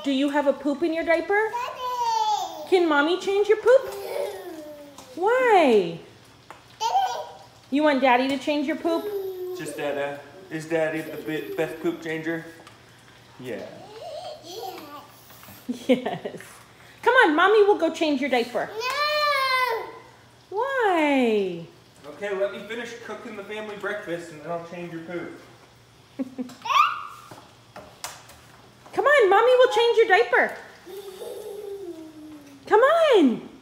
do you have a poop in your diaper? Daddy. Can mommy change your poop? Why? Daddy. You want daddy to change your poop? Just Dada. Is Daddy the best poop changer? Yeah. Yes. Come on, mommy will go change your diaper. No. Why? Okay, let me finish cooking the family breakfast and then I'll change your poop. Come on, mommy will change your diaper. Come on.